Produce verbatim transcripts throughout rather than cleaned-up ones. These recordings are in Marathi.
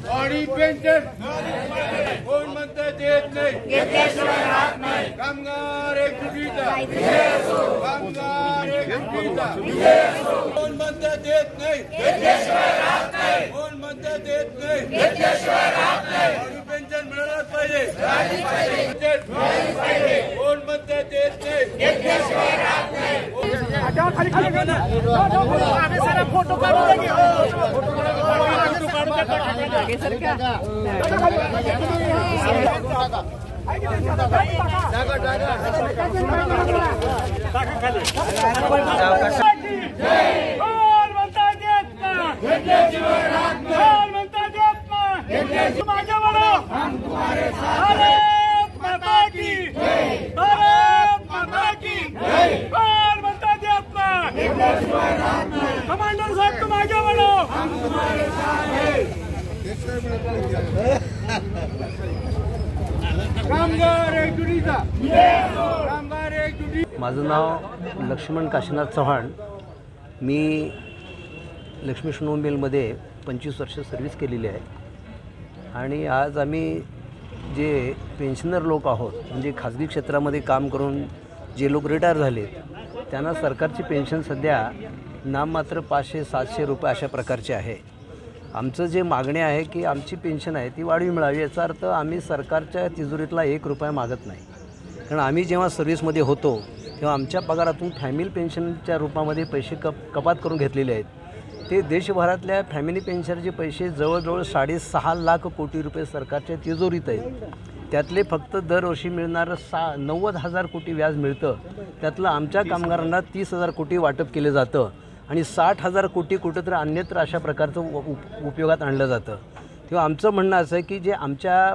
वाढी पेन्शन कोण म्हणतं देत नाही, कामगार एकजुटीचा, कामगार एकजुटीचा, कोण म्हणतं देत नाही, कोण म्हणतं देत नाही, वाढी पेन्शन मिळालंच पाहिजे, कोण म्हणतं देत नाही, फोटो काढून कमांडर साहब तुम आगे बढ़ो, कामगार एकजुटीचा, कामगार एकजुटी। माझं नाव लक्ष्मण काशीनाथ चव्हाण। मी लक्ष्मी स्नो मिलमध्ये पंचवीस वर्ष सर्व्हिस केलेली आहे आणि आज आम्ही जे पेन्शनर लोक आहोत, म्हणजे खाजगी क्षेत्रामध्ये काम करून जे लोक रिटायर झाले, त्यांना सरकारची पेन्शन सध्या नाममात्र पाचशे सातशे रुपये अशा प्रकारचे आहे। आमचं जे मागणी आहे की आमची पेन्शन आहे ती वाढवी मिळावी, याचा अर्थ आम्ही सरकारच्या तिजोरीतला एक रुपया मागत नाही। कारण आम्ही जेव्हा सर्व्हिसमध्ये होतो तेव्हा आमच्या पगारातून फॅमिली पेन्शनच्या रूपामध्ये पैसे कप कपात करून घेतलेले आहेत। ते देशभरातल्या फॅमिली पेन्शनचे पैसे जवळजवळ साडेसहा लाख कोटी रुपये सरकारच्या तिजोरीत आहेत। त्यातले फक्त दरवर्षी मिळणारं सा नव्वद हजार कोटी व्याज मिळतं, त्यातलं आमच्या कामगारांना तीस हजार कोटी वाटप केलं जातं आणि साठ हजार कोटी कुठंतरी अन्यत्र अशा प्रकारचं उप उपयोगात आणलं जातं। तेव्हा आमचं म्हणणं असं आहे की जे आमच्या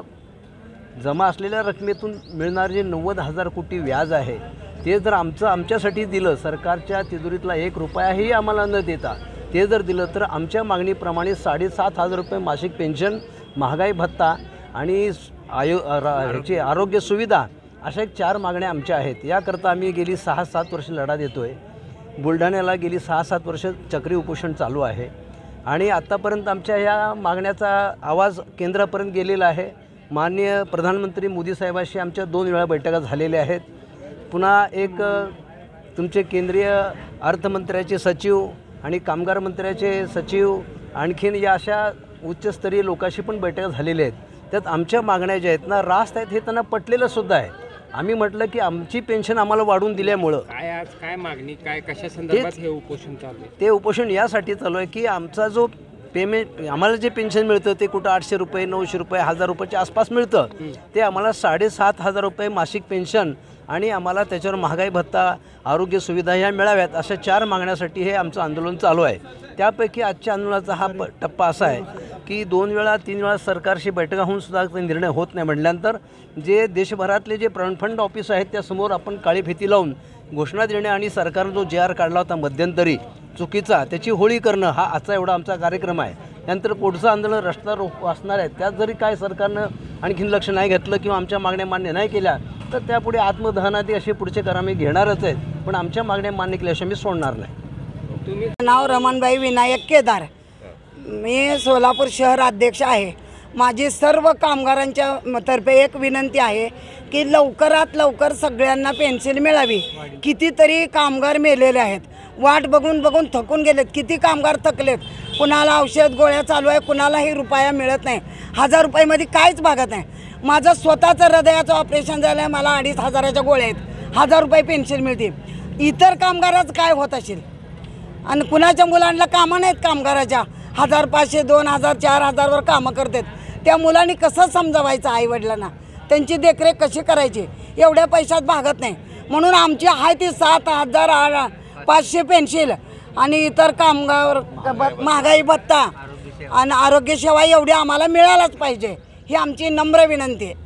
जमा असलेल्या रकमेतून मिळणारे जे नव्वद हजार कोटी व्याज आहे ते जर आमचं आमच्यासाठी दिलं, सरकारच्या तिजोरीतला एक रुपयाही आम्हाला न देता ते जर दिलं, तर आमच्या मागणीप्रमाणे साडेसात हजार रुपये मासिक पेन्शन, महागाई भत्ता आणि आयो ह्याची आरोग्य सुविधा अशा एक चार मागण्या आमच्या आहेत। याकरता आम्ही गेली सहा सात वर्ष लढा देतो आहे। बुलढाण्याला गेली सहा सात वर्ष चक्री उपोषण चालू आहे आणि आत्तापर्यंत आमच्या ह्या मागण्याचा आवाज केंद्रापर्यंत गेलेला आहे। माननीय प्रधानमंत्री मोदी साहेबांशी आमच्या दोन वेळा बैठका झालेल्या आहेत। पुन्हा एक तुमचे केंद्रीय अर्थमंत्र्याचे सचिव आणि कामगार मंत्र्याचे सचिव, आणखीन या अशा उच्चस्तरीय लोकांशी पण बैठका झालेल्या आहेत। त्यात आमच्या मागण्या ज्या आहेत ना रास्त आहेत हे त्यांना पटलेलं सुद्धा आहे। आम्ही म्हटलं की आमची पेन्शन आम्हाला वाढवून दिल्यामुळं काय आज काय मागणी काय कशा संदर्भात हे उपोषण चालू आहे? ते उपोषण यासाठी चालू आहे की आमचा जो पेमेंट आम्हाला जे पेन्शन मिळतं ते कुठं आठशे रुपये नऊशे रुपये हजार रुपयाच्या आसपास मिळतं, ते आम्हाला साडेसात हजार रुपये मासिक पेन्शन आणि आम्हाला त्याच्यावर महागाई भत्ता, आरोग्य सुविधा ह्या मिळाव्यात अशा चार मागण्यासाठी हे आमचं आंदोलन चालू आहे। त्यापैकी आजच्या आंदोलनाचा हा प टप्पा असा आहे की दोन वेळा तीन वेळा सरकारशी बैठका होऊन सुद्धा निर्णय होत नाही म्हटल्यानंतर जे देशभरातले जे प्रण फंड ऑफिस आहेत त्यासमोर आपण काळी फिती लावून घोषणा देणे आणि सरकारनं जो जे आर काढला होता मध्यंतरी चुकीचा त्याची होळी करणं हा आजचा एवढा आमचा कार्यक्रम आहे। त्यानंतर पुढचं आंदोलन रस्ता रोको असणार आहे। त्यात जरी काय सरकारनं आणखीन लक्ष नाही घेतलं किंवा आमच्या मागण्या मान्य नाही केल्या तर त्यापुढे आत्मदहनादी असे पुढचे कर आम्ही घेणारच आहेत, पण आमच्या मागण्या मान्य केल्याशिवाय मी सोडणार नाही। तुम्ही नाव रमणबाई विनायक केदार, मी सोलापूर शहर अध्यक्ष आहे। माझी सर्व कामगारांच्या तर्फे एक विनंती आहे की लवकरात लवकर सगळ्यांना पेन्शन मिळावी। कितीतरी कामगार मेलेले आहेत, वाट बघून बघून थकून गेलेत, किती कामगार थकलेत, कुणाला औषध गोळ्या चालू आहे, कुणालाही रुपया मिळत नाही, हजार रुपयामध्ये काहीच भागत नाही। माझं स्वतःचं हृदयाचं ऑपरेशन झालं आहे, मला अडीच हजाराच्या गोळ्या आहेत, हजार रुपये पेन्शन मिळते। इतर कामगाराचं काय होत असेल आणि कुणाच्या मुलांना कामं नाहीत, कामगाराच्या हजार पाचशे दोन हजार चार हजारवर कामं करतात, त्या मुलांनी कसं समजावायचं आईवडिलांना, त्यांची देखरेख कशी करायची, एवढ्या पैशात भागत नाही। म्हणून आमची आहे ती सात हजार पाचशे पेन्शन आणि इतर कामगार महागाई भत्ता आणि आरोग्य सेवा एवढी आम्हाला मिळायलाच पाहिजे, ही आमची नम्र विनंती आहे।